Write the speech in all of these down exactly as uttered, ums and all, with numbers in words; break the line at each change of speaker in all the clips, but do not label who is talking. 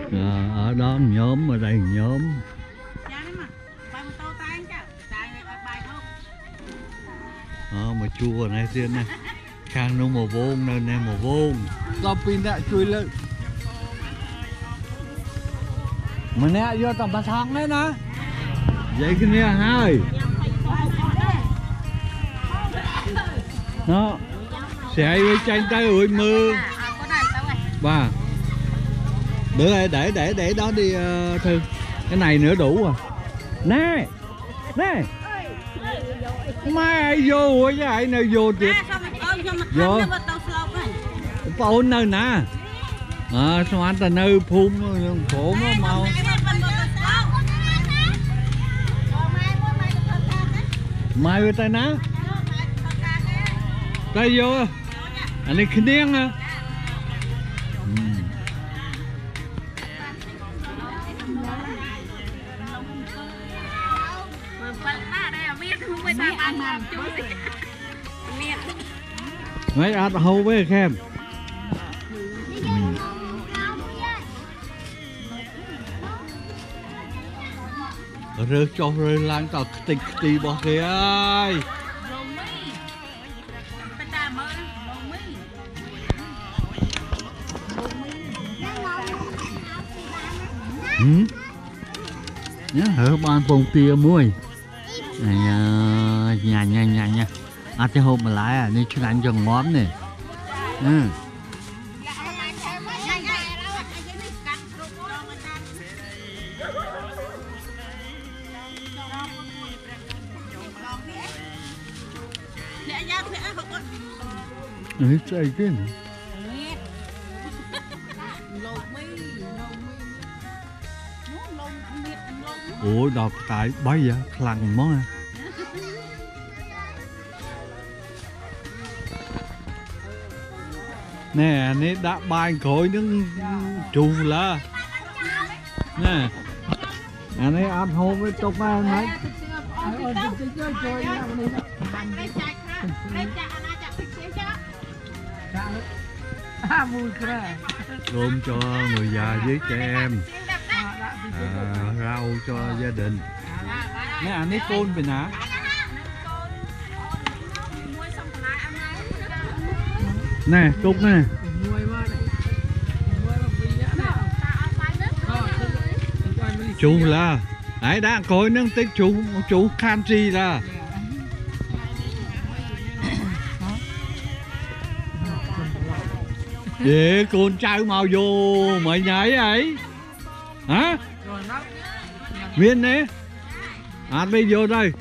À, ở đó nhóm, ở đây nhóm. Đó, mà chua này tiên này. Khang nó màu vôn nên em màu vôn. Tao pin đã chui lên. Mà nè vô tầm bà thang đấy nè. Vậy cái nè hai. Đó. Sẽ với tranh tay ơi mưa. Ba. Để để để để đó đi uh, Thư. Cái này nữa đủ à. Nè. Nè. Mai vô cái ai nào vô tiếp. Vô. Phun nơi nè. À sao anh ta nơi phun khổ nó mau. Mai với tay ná. Tay vô. Anh ấy khinh điên hả? Mấy ăn hâu với khem. Rơi cho rơi lang tao tinh tì bỏ kìa ơi. Ừ. Nhớ hở ban phòng tia muôi. Này nhà nhà nhà nha. À cái hôm mà lại à, nên chú ăn cho ngóm nè. Ừ. Ừ, chơi cái này. Ủa đọc tại bây giờ khăn món à. Nè nè đã bài khối những trù là nè anh ấy ăn hôm với tôm ăn mấy gồm cho người già với trẻ em, à, rau cho gia đình. Nè anh ấy côn về nè. Nè cục nè. Chú là đấy đã coi nâng tích chú chú khan gì là để con trai màu vô mày nhảy ấy hả viên nè à bây vô đây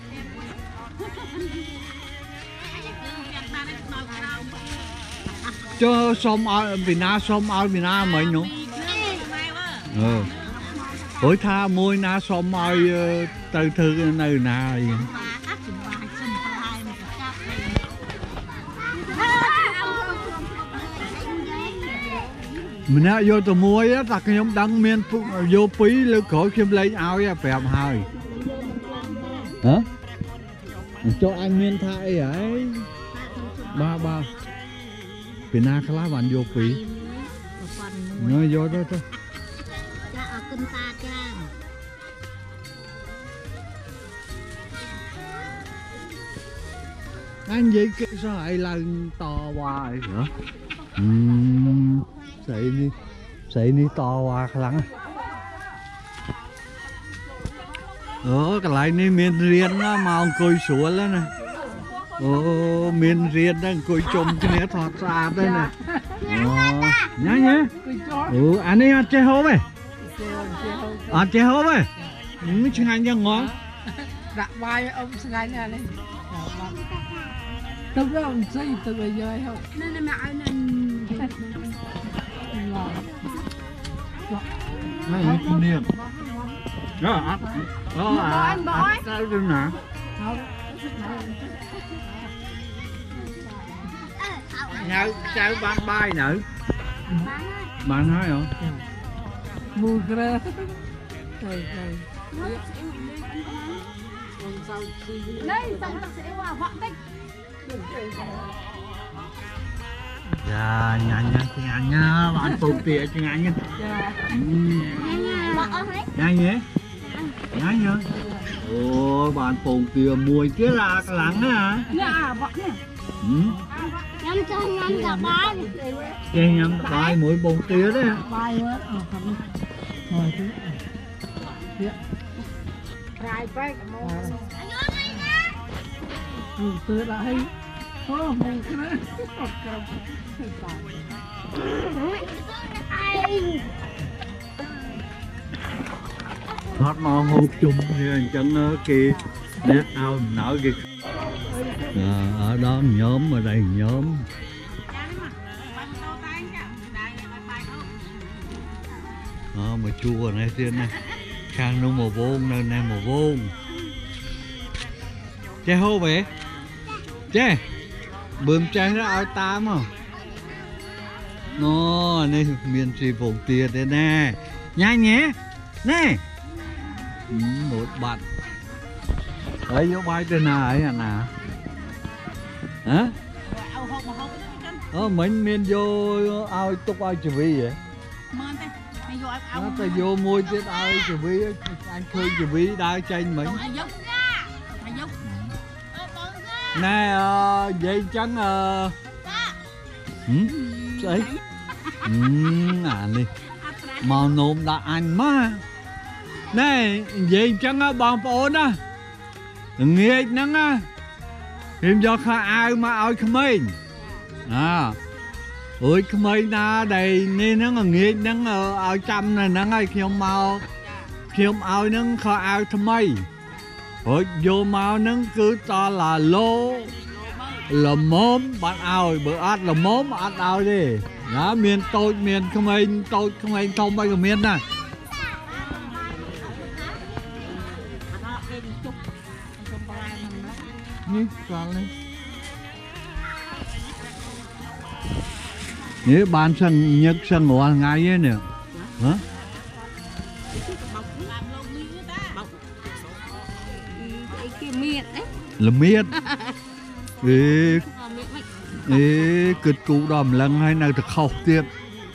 cho xôm ở Việt Nam xôm ở Việt Nam mày nhung ừ ôi tha môi na xôm ở từ từ nơi nào mình đã vô từ muối á, đặt cái nhóm đăng miên vô phí lưu khổ khiêm lấy áo á, phèm hơi hả? Cho anh miên thay ấy ba ba Việt Nam khá bạn vô phí nói vô đó thôi anh vậy cái sao lại lần to hoài hả? Uhm. Sậy đi, sậy đi to qua khá lắm. Ồ, cái lại này miền riêng á, mà ông cười sủa lên nè. Ồ, miền riêng đang cười chôm cái này thọt xa đây nè. Ồ, nhá nhá. Ừ, anh ấy ăn chè hốp ấy. Ăn chè hốp ấy. Ừ, chừng anh cho ngon.
Đặt vai ông chừng anh này. Tôi biết ông xây từ bây giờ không? Nên là mẹ anh
này này kinh điển đó ăn đó à ăn cái gì nè nhớ sao ban bay nữa bạn nói không
mua ra đây xong nó sẽ vào vọng tích
Dạ, nhanh nha, nhanh nha, bạn tụt tỉa cho nhanh nha. Nhanh nhé, nhanh nhá. Ồ, bạn tụt tỉa mùi kia là cái lắng hả?
Dạ, bọn nè.
Nhắm cho nhắm cả bài.
Cái nhắm bài mũi bông tỉa đấy.
Bài quá, ờ, không. Rồi chứ. Dạ. Rai bay cả mô. Ừ, tựa lại. Ô, mù cái đó. Một cầm.
Thoát mò hộp chung thì anh chẳng kì nét ao nở kìa. À, ở đó nhóm, ở đây nhóm. Đó, mà chua này trên này khang nó màu vôn nơi này màu vôn che hô vậy che bơm trái nó ao tam không nó này miền trì vùng tiền đây nè nhanh nhé nè ừ, một bạn ấy vô bay trên nào ấy à nè hả ờ mình miền vô ao túc ao chữ vi vậy nó ta vô môi tiết ao chữ vi anh khơi chữ vi đai tranh mình nè uh, vậy chẳng uh... ừ? Đấy ừ, à đi màu nôm đã anh má nè vậy chẳng uh, bằng phổ đó nghe nắng á hiểm do khá ai mà ao không mình à ôi không mấy na đây nên nó là nghe nắng ao trăm này nắng ai khi ông mau khi ông ao nắng khó ao thầm mây ôi vô mau nắng cứ to là lô là mốm bạn ao bữa ăn là mốm ăn ao đi đó miền tôi miền không anh tôi không anh thông bay của miền này ní con lên nếu bạn sang nhật sang ngồi ngay ấy nè hả là miệt ê ê kịch cụ đòm lần hai nơi thật khóc tiếp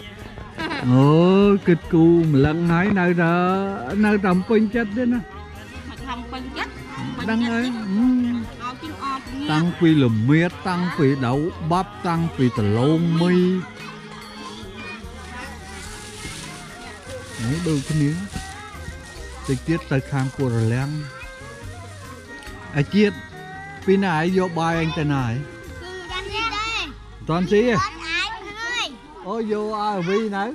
ôi kịch cụ lần hai nơi đó nơi trầm pin chết đấy nè đăng ấy tăng phi là miệt tăng phi đậu bắp tăng phi tờ lông mi đấy đôi cái miếng trực tiếp tới khang của rồi lem ai chiết pin này vô bài anh tên này toàn sĩ ôi vô ai vi nữa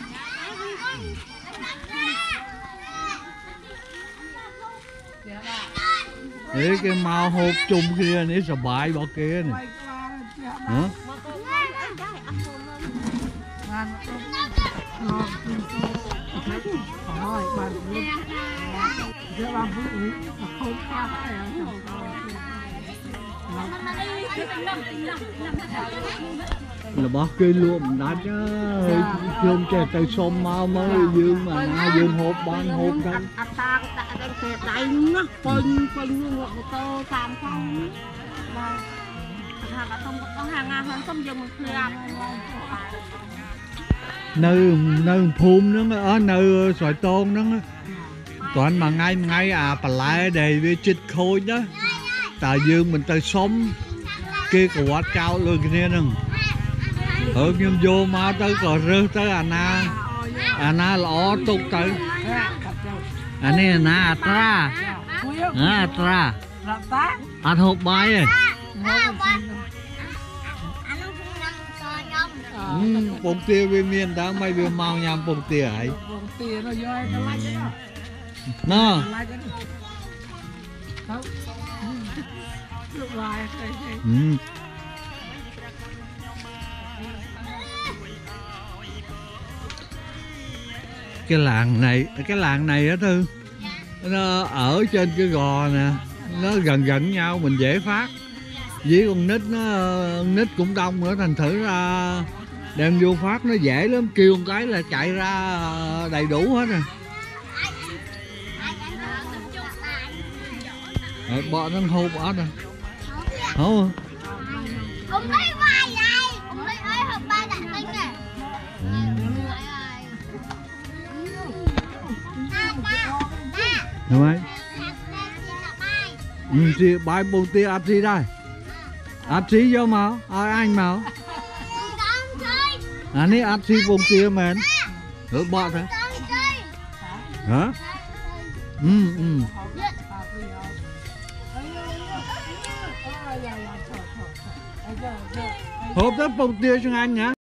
để cái màu hộp chung kia này sợ bại bỏ kia này hả là bó cây luôn đã chứ dương trẻ tay xôm mau mới dương mà na dương hộp ban hộp đâu nơi nơi phun nó ở nơi xoài tôn nó toàn mà ngay ngay à bà lại để với chích khôi đó tại dương mình tay sống kia của quạt cao luôn kia nè ở nhưng vô mà tới còn rơi tới à na à na lọ tục tới anh này là na tra à tra ăn hộp bài ấy bông tia về miền đó mấy về màu nhằm bông tia ấy nó ừ. Cái làng này cái làng này á Thư nó ở trên cái gò nè nó gần gần nhau mình dễ phát với con nít nó nít cũng đông nữa thành thử ra đem vô phát nó dễ lắm kêu một cái là chạy ra đầy đủ hết rồi à, bọn nó hô bỏ rồi không
cũng lấy vai này cũng lấy ơi, học ba đã tinh nè.
Ừ.
Ta, ta, ta.
Đúng rồi.
Học ba chỉ là bài.
Ừ, chị bài bông tía áp gì đây? Áp gì vô máu? Ai anh máu?
Con chơi.
À ní áp gì bông tía mến? Ở bọ thế?
Con chơi.
Hả? Ừ, ừ. Hộp đó bông tía cho anh nhá.